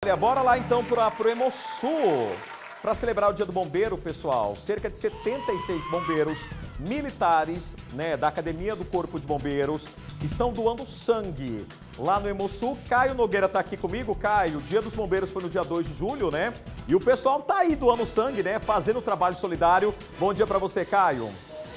Olha, bora lá então pro Hemosul. Para celebrar o Dia do Bombeiro, pessoal, cerca de 76 bombeiros militares, da Academia do Corpo de Bombeiros estão doando sangue lá no Hemosul. Caio Nogueira está aqui comigo. Caio, o Dia dos Bombeiros foi no dia 2 de julho, né? E o pessoal tá aí doando sangue, né? Fazendo trabalho solidário. Bom dia para você, Caio.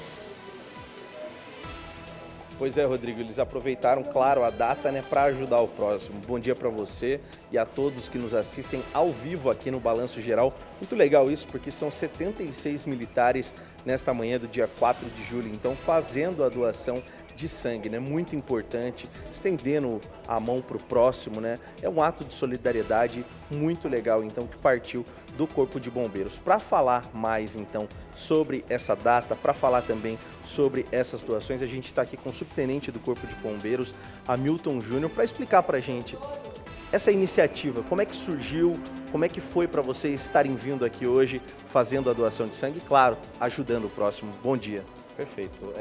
Pois é, Rodrigo, eles aproveitaram, claro, a data, para ajudar o próximo. Bom dia para você e a todos que nos assistem ao vivo aqui no Balanço Geral. Muito legal isso, porque são 76 militares nesta manhã do dia 4 de julho, então fazendo a doação de sangue, muito importante, estendendo a mão para o próximo, é um ato de solidariedade muito legal, então, que partiu do Corpo de Bombeiros. Para falar mais, então, sobre essa data, para falar também sobre essas doações, a gente está aqui com o subtenente do Corpo de Bombeiros, Hamilton Júnior, para explicar para a gente essa iniciativa, como é que surgiu, como é que foi para vocês estarem vindo aqui hoje, fazendo a doação de sangue e, claro, ajudando o próximo. Bom dia. Perfeito.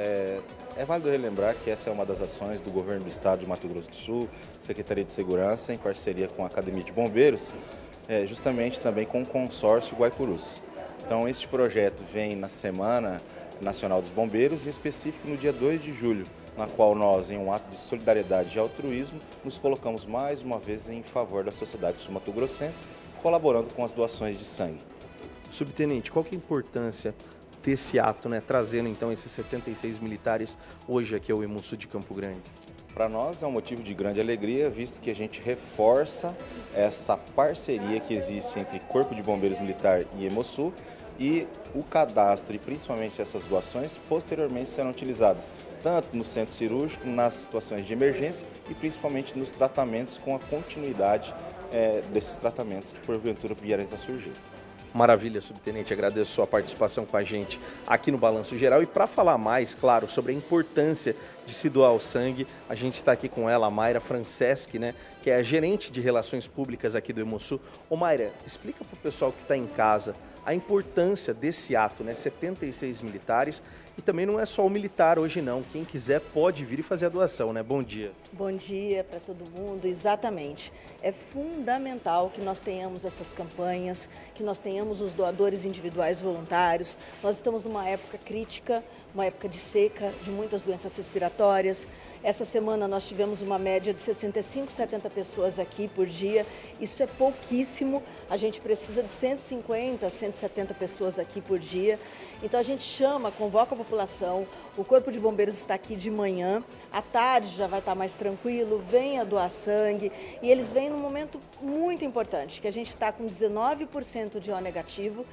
É válido relembrar que essa é uma das ações do Governo do Estado de Mato Grosso do Sul, Secretaria de Segurança, em parceria com a Academia de Bombeiros, justamente também com o consórcio Guaicurus. Então, este projeto vem na Semana Nacional dos Bombeiros, em específico no dia 2 de julho, na qual nós, em um ato de solidariedade e altruísmo, nos colocamos mais uma vez em favor da sociedade sul-mato-grossense, colaborando com as doações de sangue. Subtenente, qual que é a importância desse ato, trazendo então esses 76 militares hoje aqui ao Hemosul de Campo Grande? Para nós é um motivo de grande alegria, visto que a gente reforça essa parceria que existe entre Corpo de Bombeiros Militar e Hemosul, e o cadastro e principalmente essas doações posteriormente serão utilizadas tanto no centro cirúrgico, nas situações de emergência e principalmente nos tratamentos, com a continuidade desses tratamentos que porventura vierem a surgir. Maravilha, subtenente, agradeço a sua participação com a gente aqui no Balanço Geral. E para falar mais, claro, sobre a importância de se doar o sangue, a gente está aqui com ela, a Mayra Franceschi, que é a gerente de Relações Públicas aqui do Hemosul. Ô Mayra, explica para o pessoal que está em casa a importância desse ato, 76 militares, e também não é só o militar hoje não, quem quiser pode vir e fazer a doação, Bom dia. Bom dia para todo mundo, exatamente. É fundamental que nós tenhamos essas campanhas, que nós tenhamos os doadores individuais voluntários. Nós estamos numa época crítica, uma época de seca, de muitas doenças respiratórias. Essa semana nós tivemos uma média de 65, 70 pessoas aqui por dia. Isso é pouquíssimo. A gente precisa de 150, 170 pessoas aqui por dia. Então a gente convoca a população. O Corpo de Bombeiros está aqui de manhã. À tarde já vai estar mais tranquilo. Venha doar sangue. E eles vêm num momento muito importante, que a gente está com 19% de O negativo.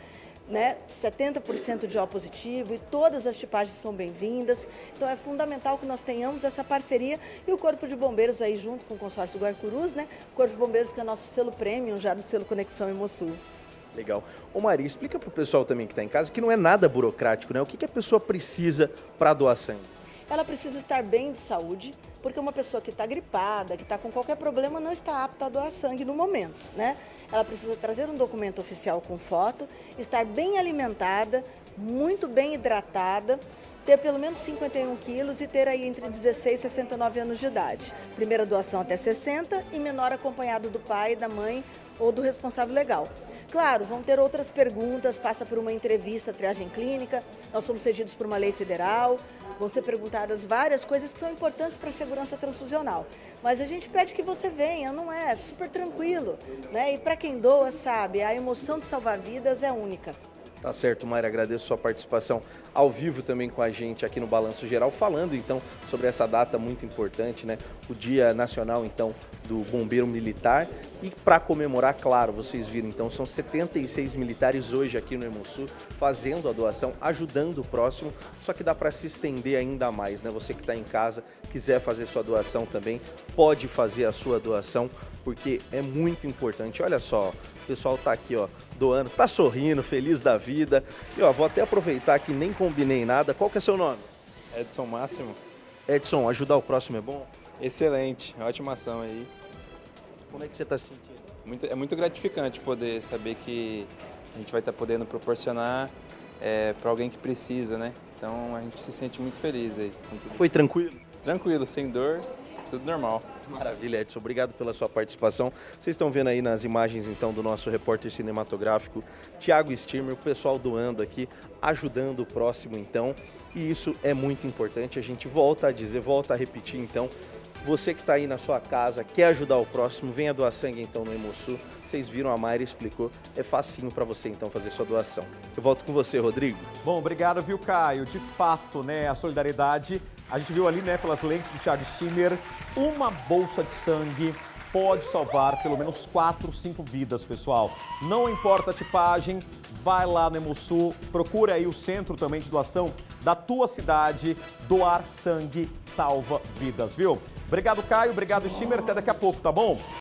70% de O positivo, e todas as tipagens são bem-vindas. Então é fundamental que nós tenhamos essa parceria, e o Corpo de Bombeiros aí junto com o consórcio Guaicurus, o Corpo de Bombeiros, que é nosso selo premium já do selo Conexão Hemosul. Legal. Ô Maria, explica para o pessoal também que está em casa que não é nada burocrático, O que a pessoa precisa para doar sangue? Ela precisa estar bem de saúde, porque uma pessoa que está gripada, que está com qualquer problema, não está apta a doar sangue no momento, Ela precisa trazer um documento oficial com foto, estar bem alimentada, muito bem hidratada, ter pelo menos 51 quilos e ter aí entre 16 e 69 anos de idade. Primeira doação até 60 e menor acompanhado do pai, da mãe ou do responsável legal. Claro, vão ter outras perguntas, passa por uma entrevista, triagem clínica, nós somos regidos por uma lei federal, vão ser perguntadas várias coisas que são importantes para a segurança transfusional. Mas a gente pede que você venha, não é? Super tranquilo, E para quem doa, sabe, a emoção de salvar vidas é única. Tá certo, Mayra, agradeço a sua participação ao vivo também com a gente aqui no Balanço Geral, falando então sobre essa data muito importante, O Dia Nacional então do Bombeiro Militar. E para comemorar, claro, vocês viram, então são 76 militares hoje aqui no Hemosul fazendo a doação, ajudando o próximo, só que dá para se estender ainda mais, Você que está em casa, quiser fazer sua doação também, pode fazer a sua doação, porque é muito importante. Olha só, o pessoal tá aqui, doando, tá sorrindo, feliz da vida. E vou até aproveitar que nem combinei nada. Qual que é seu nome? Edson Máximo. Edson, ajudar o próximo é bom? Excelente, ótima ação aí. Como é que você está se sentindo? É muito gratificante poder saber que a gente vai estar podendo proporcionar para alguém que precisa, Então a gente se sente muito feliz aí. Foi tranquilo? Tranquilo, sem dor, tudo normal. Maravilha, Edson. Obrigado pela sua participação. Vocês estão vendo aí nas imagens, então, do nosso repórter cinematográfico, Thiago Stirmer, o pessoal doando aqui, ajudando o próximo, então. E isso é muito importante. A gente volta a dizer, volta a repetir, então. Você que está aí na sua casa, quer ajudar o próximo, venha doar sangue, então, no Hemosul. Vocês viram, a Mayra explicou. É facinho para você, então, fazer sua doação. Eu volto com você, Rodrigo. Bom, obrigado, viu, Caio? De fato, né, a solidariedade, a gente viu ali, né, pelas lentes do Thiago Stirmer, uma bolsa de sangue pode salvar pelo menos 4, 5 vidas, pessoal. Não importa a tipagem, vai lá no Hemosul, procura aí o centro também de doação da tua cidade. Doar sangue salva vidas, viu? Obrigado, Caio. Obrigado, Stirmer. Até daqui a pouco, tá bom?